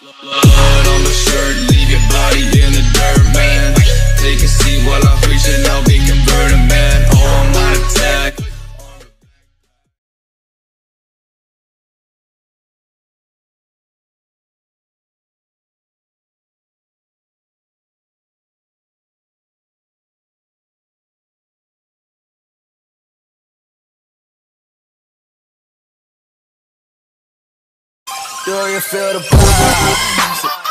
Blood on the shirt, leave your body in the dirt, man. Take a seat while I preach and I'll be converted, man. Oh, I'm on attack. Do you feel the